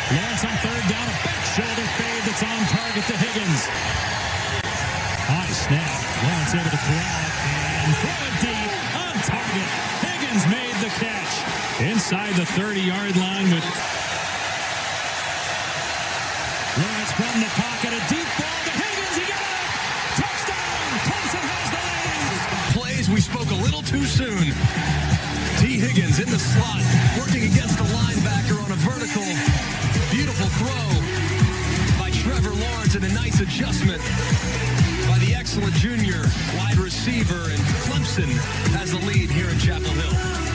Lawrence on third down, a back shoulder fade that's on target to Higgins. High snap. Lawrence able to corral it and throw it deep on target. Higgins made the catch inside the 30-yard line with Lawrence from the pocket. A deep ball to Higgins. He got it. Touchdown. Clemson has the lead. Plays we spoke a little too soon. T. Higgins in the slot, working against the linebacker on a vertical. Beautiful throw by Trevor Lawrence and a nice adjustment by the excellent junior wide receiver. And Clemson has the lead here in Chapel Hill.